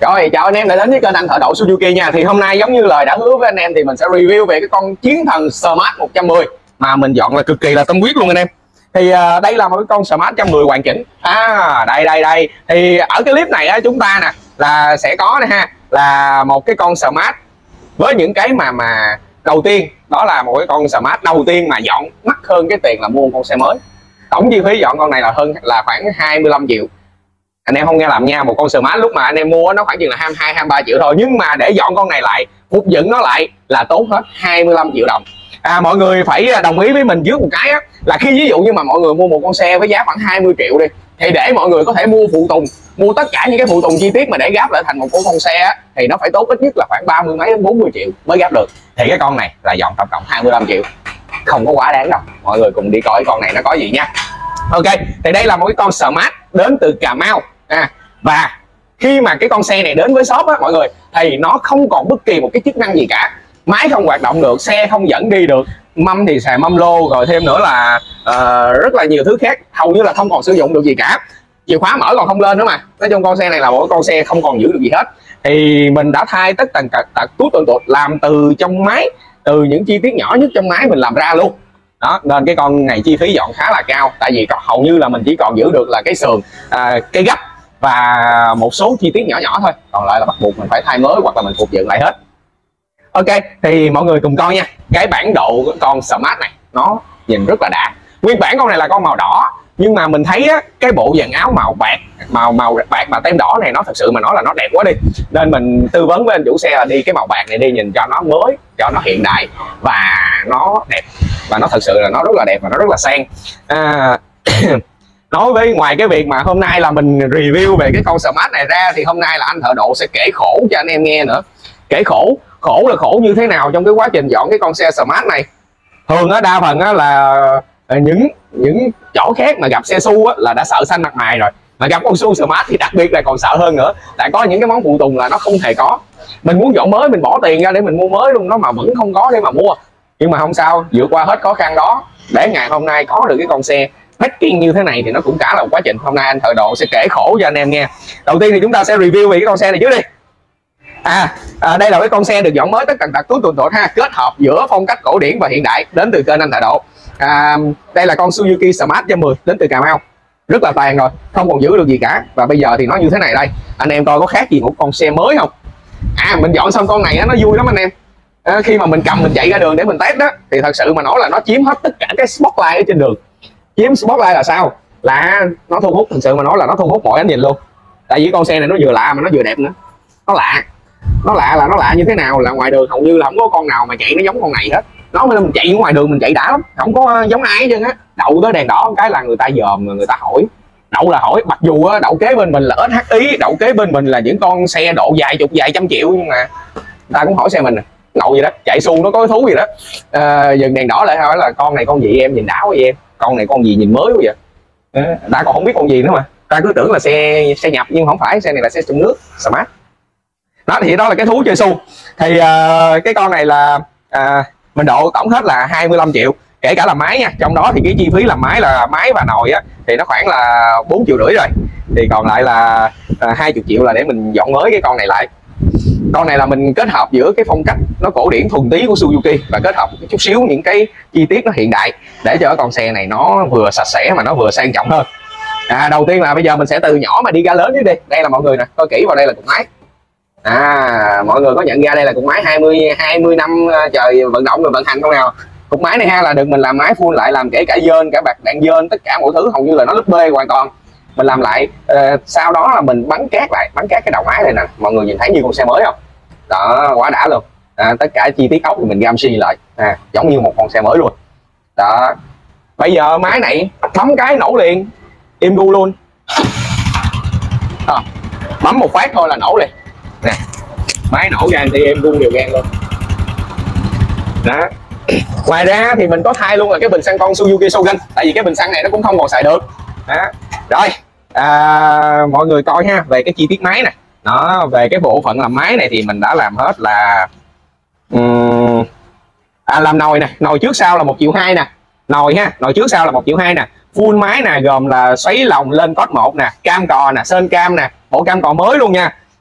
Rồi, chào anh em đã đến với kênh Anh Thợ Độ Suzuki nha. Thì hôm nay giống như lời đã hứa với anh em thì mình sẽ review về cái con Chiến Thần Smart 110 mà mình chọn là cực kỳ là tâm huyết luôn anh em. Thì đây là một cái con Smart 110 hoàn chỉnh. Đây. Thì ở cái clip này á, chúng ta nè là sẽ có nè ha, là một cái con Smart với những cái mà đầu tiên, đó là một cái con Smart đầu tiên mà dọn mắc hơn cái tiền là mua một con xe mới. Tổng chi phí dọn con này là khoảng 25 triệu. Anh em không nghe lầm nha, một con Smart lúc mà anh em mua nó khoảng chừng là 22-23 triệu thôi, nhưng mà để dọn con này lại, phục dựng nó lại là tốn hết 25 triệu đồng. Mọi người phải đồng ý với mình trước một cái á, là khi ví dụ như mà mọi người mua một con xe với giá khoảng 20 triệu đi, thì để mọi người có thể mua phụ tùng, mua tất cả những cái phụ tùng chi tiết mà để gáp lại thành một con xe á, thì nó phải tốn ít nhất là khoảng 30 mấy đến 40 triệu mới gáp được. Thì cái con này là dọn tổng cộng 25 triệu, không có quá đáng đâu. Mọi người cùng đi coi con này nó có gì nha. Ok, thì đây là một cái con Smart đến từ Cà Mau. Và khi mà cái con xe này đến với shop á mọi người, thì nó không còn bất kỳ một cái chức năng gì cả. Máy không hoạt động được, xe không dẫn đi được, mâm thì xài mâm lô, rồi thêm nữa là rất là nhiều thứ khác, hầu như là không còn sử dụng được gì cả. Chìa khóa mở còn không lên nữa mà. Nói chung con xe này là một con xe không còn giữ được gì hết. Thì mình đã thay tất tần tật tuốt làm từ trong máy, từ những chi tiết nhỏ nhất trong máy mình làm ra luôn. Đó, nên cái con này chi phí dọn khá là cao, tại vì hầu như là mình chỉ còn giữ được là cái sườn, cái gấp và một số chi tiết nhỏ nhỏ thôi, còn lại là bắt buộc mình phải thay mới hoặc là mình phục dựng lại hết. Ok, thì mọi người cùng coi nha. Cái bản độ của con Smart này nó nhìn rất là đã. Nguyên bản con này là con màu đỏ, nhưng mà mình thấy á, cái bộ dàn áo màu bạc, màu bạc mà tem đỏ này nó thật sự mà nói là nó đẹp quá đi, nên mình tư vấn với anh chủ xe là đi cái màu bạc này đi, nhìn cho nó mới, cho nó hiện đại và nó đẹp, và nó thật sự là nó rất là đẹp và nó rất là sang. Nói với ngoài cái việc mà hôm nay là mình review về cái con Smart này ra, thì hôm nay là anh Thợ Độ sẽ kể khổ cho anh em nghe nữa. Kể khổ là khổ như thế nào trong cái quá trình dọn cái con xe Smart này. Thường á, đa phần á là những chỗ khác mà gặp xe su á là đã sợ xanh mặt mày rồi, mà gặp con su Smart thì đặc biệt là còn sợ hơn nữa, tại có những cái món phụ tùng là nó không hề có. Mình muốn dọn mới, mình bỏ tiền ra để mình mua mới luôn đó mà vẫn không có để mà mua. Nhưng mà không sao, vượt qua hết khó khăn đó để ngày hôm nay có được cái con xe packing như thế này thì nó cũng cả là một quá trình. Hôm nay anh Thợ Độ sẽ kể khổ cho anh em nghe. Đầu tiên thì chúng ta sẽ review về cái con xe này trước đi. Đây là cái con xe được dọn mới tất tần tật tuốt ha, kết hợp giữa phong cách cổ điển và hiện đại, đến từ kênh Anh Thợ Độ. Đây là con Suzuki Smart 110 đến từ Cà Mau, rất là tàn rồi, không còn giữ được gì cả. Và bây giờ thì nó như thế này đây, anh em coi có khác gì một con xe mới không? Mình dọn xong con này nó vui lắm anh em. Khi mà mình cầm mình chạy ra đường để mình test đó, thì thật sự mà nói là nó chiếm hết tất cả cái spotlight ở trên đường. Chiếm spotlight là sao? Là nó thu hút, thật sự mà nói là nó thu hút mọi ánh nhìn luôn. Tại vì con xe này nó vừa lạ mà nó vừa đẹp nữa. Nó lạ như thế nào là ngoài đường hầu như là không có con nào mà chạy nó giống con này hết. Nó mình chạy ngoài đường mình chạy đã lắm, không có giống ai hết trơn á. Đậu tới đèn đỏ cái là người ta dòm, người ta hỏi. Đậu là hỏi, mặc dù á, đậu kế bên mình là SHI, đậu kế bên mình là những con xe độ vài chục vài trăm triệu, nhưng mà người ta cũng hỏi xe mình đậu gì đó, chạy xu nó có cái thú gì đó. Dừng đèn đỏ lại hỏi là con này con gì em, nhìn đáo vậy em, con này con gì nhìn mới quá vậy. Ta còn không biết con gì nữa mà ta cứ tưởng là xe nhập, nhưng không phải, xe này là xe trong nước Smart. Đó thì đó là cái thú chơi xu. Thì cái con này là mình độ tổng hết là 25 triệu, kể cả là máy nha. Trong đó thì cái chi phí làm máy là máy và nồi á thì nó khoảng là 4,5 triệu rồi, thì còn lại là 20 triệu là để mình dọn mới cái con này lại. Con này là mình kết hợp giữa cái phong cách nó cổ điển thuần túy của Suzuki và kết hợp một chút xíu những cái chi tiết nó hiện đại, để cho con xe này nó vừa sạch sẽ mà nó vừa sang trọng hơn. Đầu tiên là bây giờ mình sẽ từ nhỏ mà đi ra lớn trước đi. Đây là mọi người nè, coi kỹ vào, đây là cục máy. Mọi người có nhận ra đây là cục máy 20 năm trời vận động rồi vận hành không nào. Cục máy này ha là được mình làm máy full lại, làm kể cả dơn, cả bạc đạn dơn, tất cả mọi thứ hầu như là nó lúp bê hoàn toàn. Mình làm lại, sau đó là mình bắn cát lại, bắn cát cái đầu máy này nè, mọi người nhìn thấy như con xe mới không? Đó, quá đã luôn. Tất cả chi tiết ốc thì mình gam xi lại, giống như một con xe mới luôn. Đó, bây giờ máy này bấm cái nổ liền, im gu luôn. Bấm một phát thôi là nổ liền nè, máy nổ gan thì im gu đều gan luôn. Đó. Ngoài ra thì mình có thay luôn là cái bình xăng con Suzuki Shogun, tại vì cái bình xăng này nó cũng không còn xài được. Đó. Rồi mọi người coi ha, về cái chi tiết máy nè. Đó, về cái bộ phận làm máy này thì mình đã làm hết là làm nồi nè, nồi trước sau là 1,2 triệu nè, nồi ha, nồi trước sau là 1,2 triệu nè, full máy nè, gồm là xoáy lồng lên cốt 1 nè, cam cò nè, sên cam nè, bộ cam cò mới luôn nha.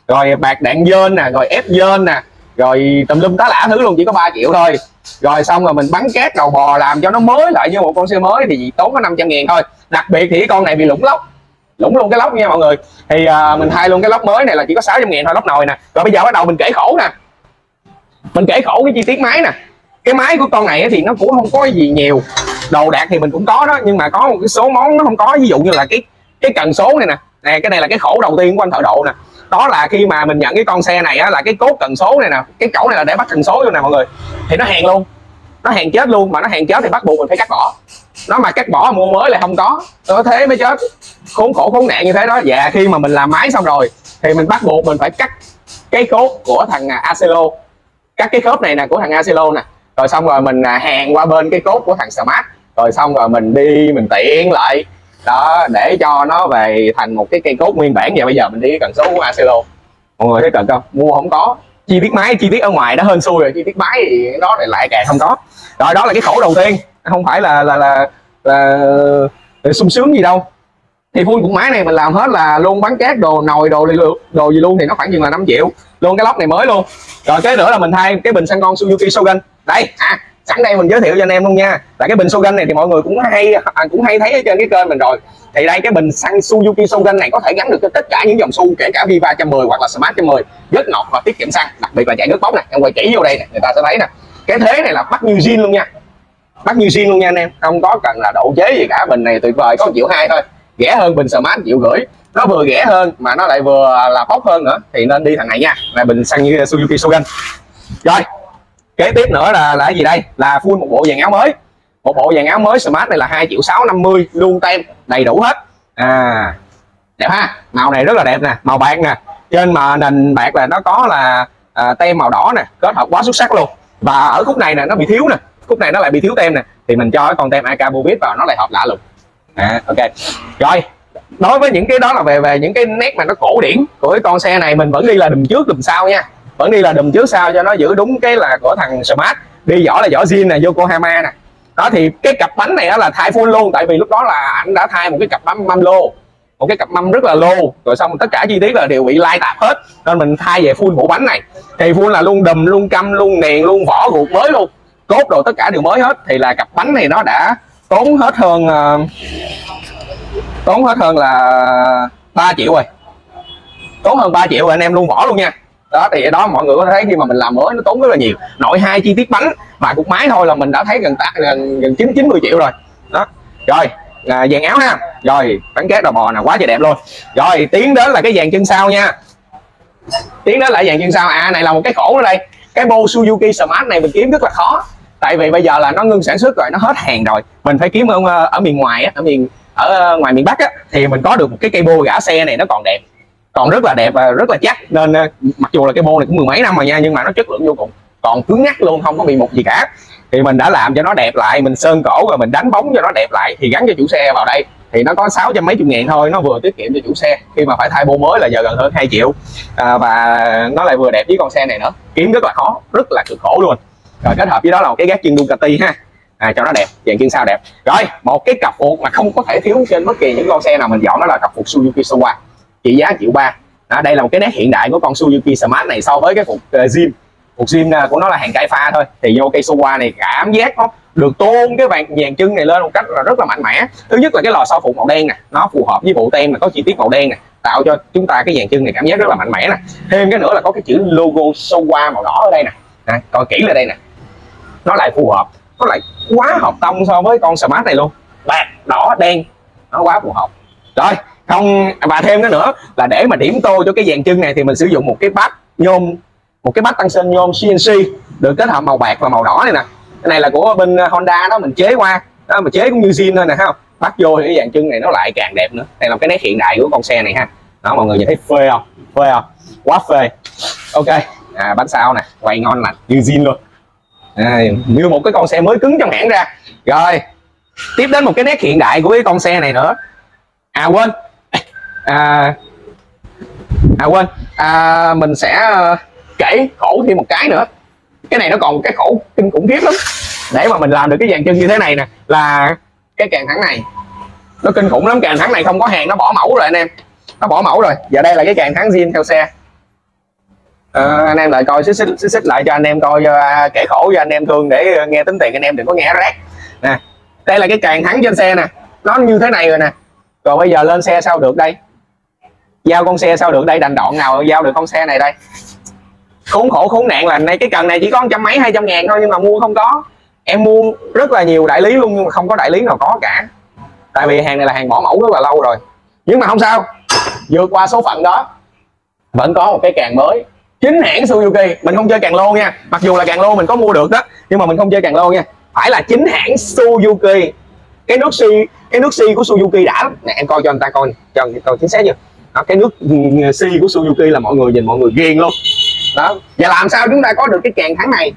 rồi bạc đạn dên nè, rồi ép dên nè, rồi tùm lum tá lả thứ luôn, chỉ có 3 triệu thôi. Rồi xong rồi mình bắn két đầu bò làm cho nó mới lại như một con xe mới thì chỉ tốn có 500.000 thôi. Đặc biệt thì cái con này bị lủng lốc, lủng luôn cái lốc nha mọi người, thì mình thay luôn cái lốc mới này là chỉ có 600.000 thôi, lốc nồi nè. Rồi bây giờ bắt đầu mình kể khổ nè, mình kể khổ cái chi tiết máy nè. Cái máy của con này thì nó cũng không có gì nhiều, đồ đạc thì mình cũng có đó, nhưng mà có một cái số món nó không có, ví dụ như là cái cần số này nè, cái này là cái khổ đầu tiên của anh thợ độ nè. Đó là khi mà mình nhận cái con xe này á, là cái cốt cần số này nè, cái chỗ này là để bắt cần số vô nè mọi người, thì nó hèn luôn, nó hèn chết luôn. Mà nó hèn chết thì bắt buộc mình phải cắt bỏ nó, mà cắt bỏ mua mới lại không có, nó thế mới chết, khốn khổ khốn nạn như thế đó. Và khi mà mình làm máy xong rồi thì mình bắt buộc mình phải cắt cái cốt của thằng Acelo, cắt cái khớp này nè của thằng Acelo nè, rồi xong rồi mình hàn qua bên cái cốt của thằng Smart, rồi xong rồi mình đi mình tiện lại đó để cho nó về thành một cái cây cốt nguyên bản. Và bây giờ mình đi cái cần số của Acelo, mọi người thấy cần không, mua không có. Chi tiết máy, chi tiết ở ngoài nó hên xui rồi, chi tiết máy thì đó lại càng không có. Rồi đó là cái khổ đầu tiên, không phải là sung sướng gì đâu. Thì full cục máy này mình làm hết là luôn bắn cát, đồ nồi, đồ gì luôn, thì nó khoảng chừng là 5 triệu luôn, cái lốc này mới luôn. Rồi cái nữa là mình thay cái bình xăng con Suzuki Shogun đây. Sẵn đây mình giới thiệu cho anh em luôn nha, là cái bình Shogun này thì mọi người cũng hay thấy ở trên cái kênh mình rồi. Thì đây, cái bình xăng Suzuki Shogun này có thể gắn được cho tất cả những dòng Su, kể cả Viva 110 hoặc là Smart 110, rất ngọt và tiết kiệm xăng, đặc biệt là chạy nước bóng nè. Em quay kỹ vô đây nè, người ta sẽ thấy nè, cái thế này là bắt như zin luôn nha, bắt như zin luôn nha anh em, không có cần là độ chế gì cả. Bình này tuyệt vời, có 1,2 triệu thôi, rẻ hơn bình Smart 1,5 triệu, nó vừa rẻ hơn mà nó lại vừa là bốc hơn nữa, thì nên đi thằng này nha, là bình xăng như Suzuki Shogun. Rồi kế tiếp nữa là cái gì đây, là full một bộ dàn áo mới. Một bộ dàn áo mới Smart này là 2.650.000 luôn, tem đầy đủ hết. Đẹp ha, màu này rất là đẹp nè, màu bạc nè, trên mà nền bạc là nó có là tem màu đỏ nè, kết hợp quá xuất sắc luôn. Và ở khúc này nè nó bị thiếu nè, khúc này nó lại bị thiếu tem nè, thì mình cho cái con tem AK Bobit vào nó lại hợp lạ luôn. Ok. Rồi đối với những cái đó là về những cái nét mà nó cổ điển của cái con xe này, mình vẫn đi là đùm trước đùm sau nha, vẫn đi là đùm trước sau cho nó giữ đúng cái là của thằng Smart. Đi vỏ là vỏ zin nè, Yokohama nè. Đó thì cái cặp bánh này là thay full luôn, tại vì lúc đó là anh đã thay một cái cặp mâm lô, một cái cặp mâm rất là lô, rồi xong tất cả chi tiết là đều bị lai tạp hết, nên mình thay về full bộ bánh này. Thì full là luôn đùm, luôn căm, luôn nền, luôn vỏ ruột mới luôn, cốt đồ tất cả đều mới hết. Thì là cặp bánh này nó đã tốn hết hơn là 3 triệu rồi, tốn hơn 3 triệu rồi anh em, luôn vỏ luôn nha. Đó thì đó mọi người có thấy khi mà mình làm mới nó tốn rất là nhiều. Nội 2 chi tiết bánh và cục máy thôi là mình đã thấy gần 90 triệu rồi đó. Rồi dàn áo ha, rồi bánh két đầu bò là quá trời đẹp luôn. Rồi tiến đến là cái dàn chân sau nha, tiến đến lại dàn chân sau. Này là một cái khổ ở đây, cái bô Suzuki Smart này mình kiếm rất là khó, tại vì bây giờ là nó ngưng sản xuất rồi, nó hết hàng rồi. Mình phải kiếm ở miền ngoài á, ở ngoài miền Bắc á, thì mình có được một cái cây bô gã xe này, nó còn đẹp, còn rất là đẹp và rất là chắc. Nên mặc dù là cái bô này cũng 10 mấy năm rồi nha, nhưng mà nó chất lượng vô cùng, còn cứng ngắc luôn, không có bị mục gì cả. Thì mình đã làm cho nó đẹp lại, mình sơn cổ rồi mình đánh bóng cho nó đẹp lại, thì gắn cho chủ xe vào đây thì nó có 600 mấy chục ngàn thôi, nó vừa tiết kiệm cho chủ xe khi mà phải thay bô mới là giờ gần hơn 2 triệu. Và nó lại vừa đẹp với con xe này nữa, kiếm rất là khó, rất là cực khổ luôn. Rồi kết hợp với đó là một cái gác chân Ducati ha, cho nó đẹp, dàn chân sau đẹp. Rồi một cái cặp phục mà không có thể thiếu trên bất kỳ những con xe nào mình dọn, đó là cặp phục Suzuki Showa, trị giá 1,3 triệu. Đây là một cái nét hiện đại của con Suzuki Smart này so với cái phục zin. Phục zin của nó là hàng cải pha thôi, thì vô cây Showa này cảm giác nó được tôn cái dàn chân này lên một cách là rất là mạnh mẽ. Thứ nhất là cái lò xo phục màu đen nè, nó phù hợp với bộ tem mà có chi tiết màu đen nè, tạo cho chúng ta cái dàn chân này cảm giác rất là mạnh mẽ nè. Thêm cái nữa là có cái chữ logo Showa màu đỏ ở đây nè, coi kỹ là đây nè, nó lại phù hợp, nó lại quá hợp tông so với con Smart này luôn, bạc đỏ đen, nó quá phù hợp. Rồi không, và thêm cái nữa là để mà điểm tô cho cái dàn chân này thì mình sử dụng một cái bát nhôm, một cái bát tăng sinh nhôm CNC được kết hợp màu bạc và màu đỏ này nè. Cái này là của bên Honda đó, mình chế qua đó, mà chế cũng như zin thôi nè, thấy không? Bắt vô thì cái dàn chân này nó lại càng đẹp nữa. Đây là cái nét hiện đại của con xe này ha. Đó mọi người nhìn thấy phê không? Phê không? Quá phê. Ok, bánh sau nè, quay ngon lành như zin luôn. Như một cái con xe mới cứng trong hãng ra. Rồi tiếp đến một cái nét hiện đại của cái con xe này nữa. Quên mình sẽ kể khổ thêm một cái nữa. Cái này nó còn một cái khổ kinh khủng khiếp lắm. Để mà mình làm được cái dàn chân như thế này nè, là cái càng thắng này nó kinh khủng lắm. Càng thắng này không có hàng, nó bỏ mẫu rồi anh em, nó bỏ mẫu rồi. Giờ đây là cái càng thắng zin theo xe, Anh em lại coi xích lại cho anh em coi, kể khổ cho anh em thương để nghe tính tiền anh em đừng có nghe rác nè. Đây là cái càng thắng trên xe nè, nó như thế này rồi nè. Rồi bây giờ lên xe sao được đây, giao con xe sao được đây, đành đoạn nào giao được con xe này đây. Khốn khổ khốn nạn là này, cái cần này chỉ có 100 mấy 200 ngàn thôi nhưng mà mua không có. Em mua rất là nhiều đại lý luôn nhưng mà không có đại lý nào có cả, tại vì hàng này là hàng bỏ mẫu rất là lâu rồi. Nhưng mà không sao, vượt qua số phận đó vẫn có một cái càng mới chính hãng Suzuki. Mình không chơi càng lô nha, mặc dù là càng lô mình có mua được đó nhưng mà mình không chơi càng lô nha, phải là chính hãng Suzuki. Cái nước xi của Suzuki đã nè, em coi cho anh ta coi chính xác chưa đó, cái nước xi của Suzuki là mọi người nhìn mọi người ghiền luôn đó. Và làm sao chúng ta có được cái càng thắng này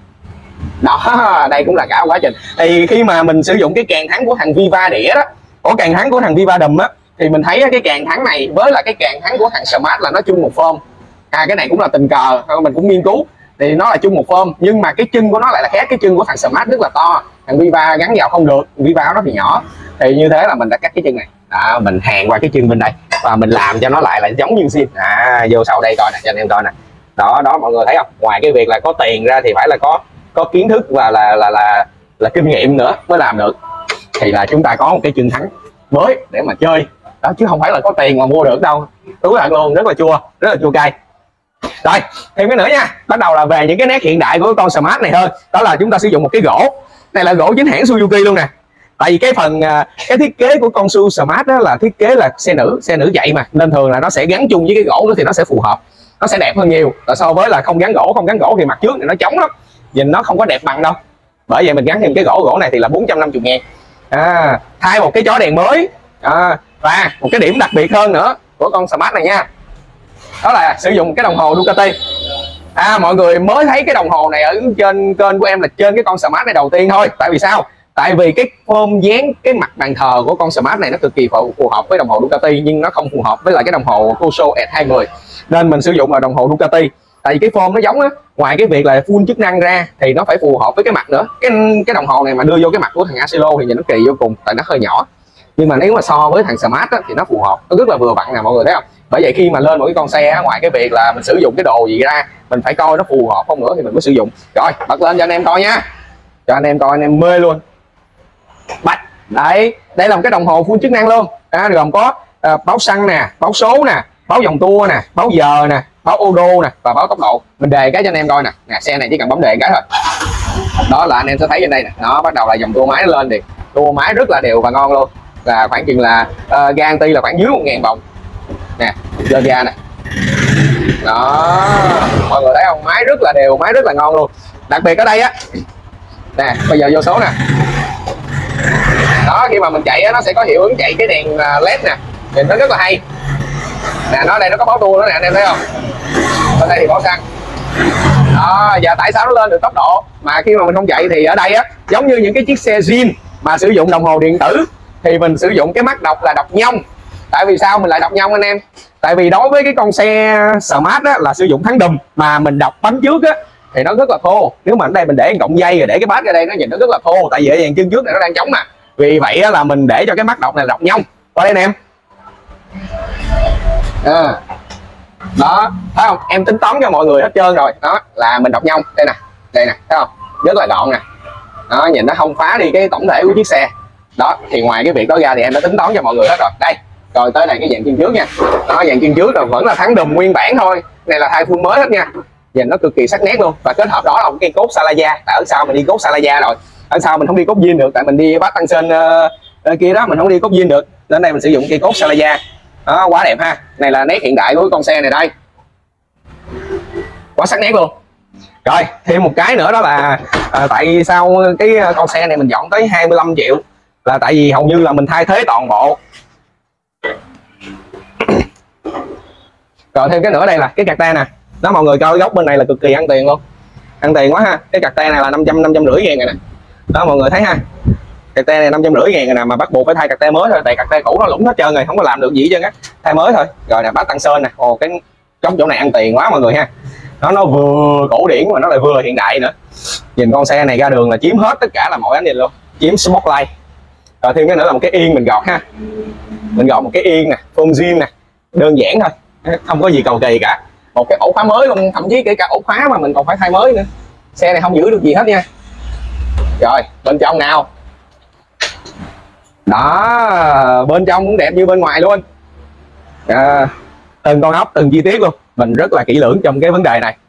đó, đây cũng là cả quá trình. Thì khi mà mình sử dụng cái càng thắng của thằng Viva đĩa đó, của càng thắng của thằng Viva đùm á, thì mình thấy cái càng thắng này với là cái càng thắng của thằng Smart là nó chung một form. Cái này cũng là tình cờ mình cũng nghiên cứu thì nó là chung một form, nhưng mà cái chân của nó lại là khác. Cái chân của thằng Smart rất là to, thằng Viva gắn vào không được, Viva nó thì nhỏ. Thì như thế là mình đã cắt cái chân này đó, mình hàn qua cái chân bên đây và mình làm cho nó lại là giống như zin. Vô sau đây coi nè cho anh em coi nè. Đó mọi người thấy không, ngoài cái việc là có tiền ra thì phải là có kiến thức và là kinh nghiệm nữa mới làm được. Thì là chúng ta có một cái chân thắng mới để mà chơi đó, chứ không phải là có tiền mà mua được đâu. Đúng là luôn, rất là chua cay. Rồi thêm cái nữa nha, bắt đầu là về những cái nét hiện đại của con Smart này hơn. Đó là chúng ta sử dụng một cái gỗ, này là gỗ chính hãng Suzuki luôn nè. Tại vì cái thiết kế của con Su Smart đó là thiết kế là xe nữ chạy mà, nên thường là nó sẽ gắn chung với cái gỗ đó thì nó sẽ phù hợp, nó sẽ đẹp hơn nhiều là so với là không gắn gỗ thì mặt trước thì nó trống lắm, nhìn nó không có đẹp bằng đâu. Bởi vậy mình gắn thêm cái gỗ này thì là 450 ngàn. Thay một cái chó đèn mới và một cái điểm đặc biệt hơn nữa của con Smart này nha, đó là sử dụng cái đồng hồ Ducati. Mọi người mới thấy cái đồng hồ này ở trên kênh của em là trên cái con Smart này đầu tiên thôi. Tại vì sao? Tại vì cái form dáng, cái mặt bàn thờ của con Smart này nó cực kỳ phù hợp với đồng hồ Ducati, nhưng nó không phù hợp với lại cái đồng hồ Coso S20, nên mình sử dụng là đồng hồ Ducati. Tại vì cái form nó giống á, ngoài cái việc là full chức năng ra thì nó phải phù hợp với cái mặt nữa. Cái đồng hồ này mà đưa vô cái mặt của thằng Asilo thì nhìn nó kỳ vô cùng, tại nó hơi nhỏ. Nhưng mà nếu mà so với thằng Smart á, thì nó phù hợp, nó rất là vừa vặn nè mọi người thấy không. Bởi vậy khi mà lên một cái con xe, ngoài cái việc là mình sử dụng cái đồ gì ra, mình phải coi nó phù hợp không nữa thì mình mới sử dụng. Rồi bật lên cho anh em coi nha, cho anh em coi anh em mê luôn. Đấy, đây là một cái đồng hồ full chức năng luôn, gồm có báo xăng nè, báo số nè, báo vòng tua nè, báo giờ nè, báo ô đô nè và báo tốc độ. Mình đề cái cho anh em coi nè, xe này chỉ cần bấm đề cái thôi đó là anh em sẽ thấy trên đây nè. Nó bắt đầu là dòng tua máy nó lên, thì tua máy rất là đều và ngon luôn, là khoảng chừng là garanti là khoảng dưới 1.000 vòng nè, lên ra nè đó, mọi người thấy không, máy rất là đều, máy rất là ngon luôn. Đặc biệt ở đây á nè, bây giờ vô số nè đó, khi mà mình chạy á, nó sẽ có hiệu ứng chạy cái đèn led nè, nhìn nó rất là hay nè. Nó đây nó có báo tua nữa nè, anh em thấy không, bên đây thì báo xăng đó. Và tại sao nó lên được tốc độ mà khi mà mình không chạy thì ở đây á, giống như những cái chiếc xe zin mà sử dụng đồng hồ điện tử thì mình sử dụng cái mắt đọc là đọc nhông. Tại vì sao mình lại đọc nhông anh em? Tại vì đối với cái con xe Smart á, là sử dụng thắng đùm mà mình đọc bấm trước á thì nó rất là thô. Nếu mà ở đây mình để cọng dây rồi để cái bát ra đây nó nhìn nó rất là thô, tại vì ở dàn chân trước này nó đang trống mà. Vì vậy á, là mình để cho cái mắt đọc này là đọc nhông. Coi đây nè em. Đó, thấy không? Em tính toán cho mọi người hết trơn rồi. Đó là mình đọc nhông. Đây nè, thấy không? Rất là gọn nè. Đó, nhìn nó không phá đi cái tổng thể của chiếc xe. Đó, thì ngoài cái việc đó ra thì em đã tính toán cho mọi người hết rồi. Đây, rồi tới này cái dàn chân trước nha. Đó, dàn chân trước là vẫn là thắng đùm nguyên bản thôi. Này là thay full mới hết nha. Nhìn nó cực kỳ sắc nét luôn. Và kết hợp đó là một cái cốt Salaya. Tại ở sau mình đi cốt Salaya rồi. Ở sau mình không đi cốt zin được, tại mình đi Bát Tăng Sơn kia đó, mình không đi cốt zin được. Đến đây mình sử dụng cây cốt Salaya. Đó, quá đẹp ha. Này là nét hiện đại của con xe này đây. Quá sắc nét luôn. Rồi, thêm một cái nữa đó là tại sao cái con xe này mình dọn tới 25 triệu là tại vì hầu như là mình thay thế toàn bộ. Rồi thêm cái nữa đây là cái cạc te nè. Đó, mọi người coi góc bên này là cực kỳ ăn tiền luôn. Ăn tiền quá ha. Cái cạc te này là 550 ngàn này nè. Đó mọi người thấy ha. Cạc te này 550 ngàn nè, mà bắt buộc phải thay cạc te mới thôi, tại cạc te cũ nó lủng hết trơn rồi, không có làm được gì hết trơn á. Thay mới thôi. Rồi nè, Bát Tăng Sơn nè. Ồ, cái chỗ này ăn tiền quá mọi người ha. Nó vừa cổ điển mà nó lại vừa hiện đại nữa. Nhìn con xe này ra đường là chiếm hết tất cả là mọi ánh nhìn luôn, chiếm spotlight. Rồi thêm cái nữa là một cái yên mình gọt ha. Mình gọt một cái yên nè, phông zin nè, đơn giản thôi, không có gì cầu kỳ cả. một cái ổ khóa mới luôn, thậm chí kể cả ổ khóa mà mình còn phải thay mới nữa. Xe này không giữ được gì hết nha. Rồi bên trong nào, đó, bên trong cũng đẹp như bên ngoài luôn. Từng con ốc, từng chi tiết luôn, mình rất là kỹ lưỡng trong cái vấn đề này.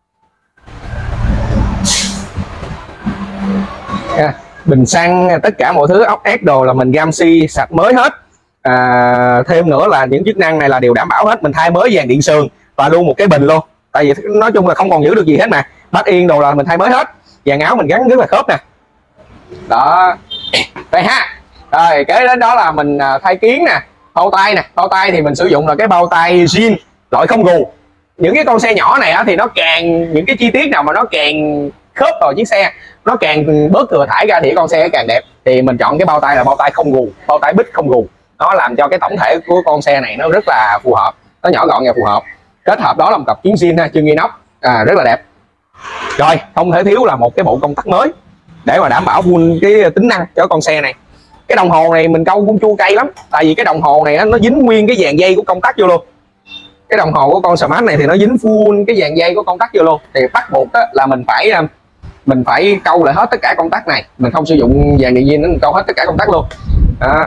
Bình xăng, tất cả mọi thứ, ốc ép đồ là mình gam xi sạch mới hết. Thêm nữa là những chức năng này là đều đảm bảo hết. Mình thay mới dàn điện sườn và luôn một cái bình luôn, tại vì nói chung là không còn giữ được gì hết mà. Bát yên đồ là mình thay mới hết. Dàn áo mình gắn rất là khớp nè. Đó đây ha. Rồi kế đến đó là mình thay kiến nè, bao tay nè. Bao tay thì mình sử dụng là cái bao tay zin loại không gù. Những cái con xe nhỏ này thì nó càng, những cái chi tiết nào mà nó càng khớp vào chiếc xe, nó càng bớt thừa thải ra thì con xe càng đẹp. Thì mình chọn cái bao tay là bao tay không gù, bao tay bích không gù. Nó làm cho cái tổng thể của con xe này nó rất là phù hợp, nó nhỏ gọn và phù hợp. Kết hợp đó là một cặp kiến zin ha, chân inox, rất là đẹp. Rồi không thể thiếu là một cái bộ công tắc mới để mà đảm bảo full cái tính năng cho con xe này. Cái đồng hồ này mình câu cũng chua cay lắm, tại vì cái đồng hồ này nó dính nguyên cái dàn dây của công tắc vô luôn. Cái đồng hồ của con Smart này thì nó dính full cái dàn dây của công tắc vô luôn, thì bắt buộc là mình phải câu lại hết tất cả công tắc này. Mình không sử dụng dàn điện zin, nó mình câu hết tất cả công tắc luôn. Đó,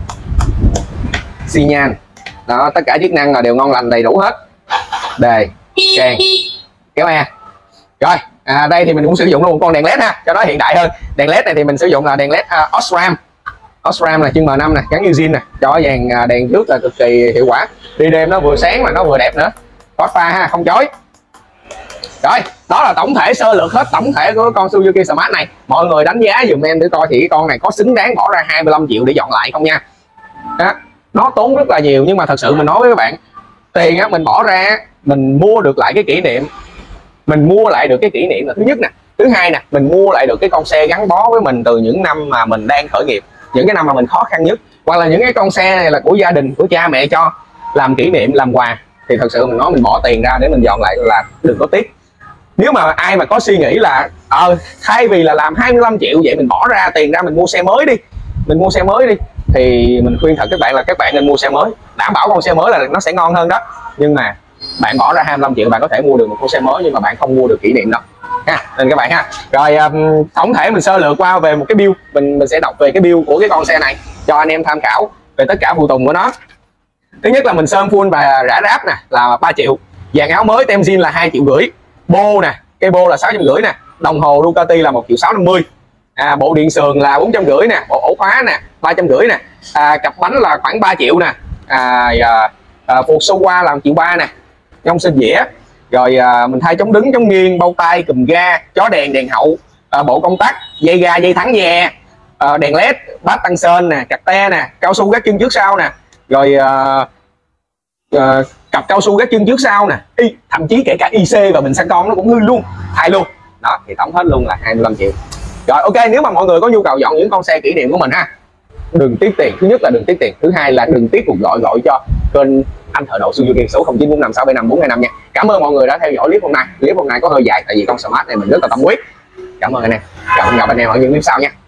xi nhan đó, tất cả chức năng là đều ngon lành đầy đủ hết. Đề, kèn, kéo e. Rồi đây thì mình cũng sử dụng luôn con đèn led ha, cho nó hiện đại hơn. Đèn led này thì mình sử dụng là đèn led Osram. Osram là chân M5 nè, gắn như zin nè, cho dàn đèn trước là cực kỳ hiệu quả. Đi đêm nó vừa sáng mà nó vừa đẹp nữa. Có pha ha, không chói. Rồi đó là tổng thể sơ lược hết tổng thể của con Suzuki Smart này. Mọi người đánh giá dùm em để coi thì con này có xứng đáng bỏ ra 25 triệu để dọn lại không nha. Đó, nó tốn rất là nhiều, nhưng mà thật sự mình nói với các bạn, tiền mình bỏ ra mình mua được lại cái kỷ niệm. Mình mua lại được cái kỷ niệm là thứ nhất nè. Thứ hai nè, mình mua lại được cái con xe gắn bó với mình từ những năm mà mình đang khởi nghiệp, những cái năm mà mình khó khăn nhất, hoặc là những cái con xe này là của gia đình, của cha mẹ cho làm kỷ niệm, làm quà. Thì thật sự mình nói mình bỏ tiền ra để mình dọn lại là đừng có tiếc. Nếu mà ai mà có suy nghĩ là thay vì là làm 25 triệu vậy mình bỏ ra tiền ra mình mua xe mới đi, mình mua xe mới đi, thì mình khuyên thật các bạn là các bạn nên mua xe mới. Đảm bảo con xe mới là nó sẽ ngon hơn đó. Nhưng mà bạn bỏ ra 25 triệu bạn có thể mua được một con xe mới, nhưng mà bạn không mua được kỷ niệm đâu ha. Nên các bạn ha. Rồi tổng thể mình sơ lược qua về một cái build, mình sẽ đọc về cái build của cái con xe này cho anh em tham khảo về tất cả phụ tùng của nó. Thứ nhất là mình sơn full và rã ráp nè là 3 triệu. Dàn áo mới tem zin là 2,5 triệu. Bô nè, cây bô là 650 nè. Đồng hồ Ducati là 1,650 triệu. Bộ điện sườn là 450 nè. Bộ ổ khóa nè 350 nè. Cặp bánh là khoảng 3 triệu nè. Phuộc sô qua là 1,3 triệu nè. Nhông sinh dĩa. Rồi mình thay chống đứng, chống nghiêng, bao tay, cùm ga, chó đèn, đèn hậu, bộ công tắc, dây ga, dây thắng ve, đèn led, bát tăng sên nè, cặt te nè, cao su gác chân trước sau nè. Rồi cặp cao su gác chân trước sau nè, thậm chí kể cả IC và bình xăng con nó cũng hư luôn, thay luôn. Đó thì tổng hết luôn là 25 triệu. Rồi ok, nếu mà mọi người có nhu cầu dọn những con xe kỷ niệm của mình ha, đừng tiếc tiền. Thứ nhất là đừng tiếc tiền, thứ hai là đừng tiếc cuộc gọi cho kênh anh thợ độ Suzuki số 0945675425 nha. Cảm ơn mọi người đã theo dõi clip hôm nay. Clip hôm nay có hơi dài tại vì con Smart này mình rất là tâm huyết. Cảm ơn anh em. Gặp anh em ở những clip sau nha.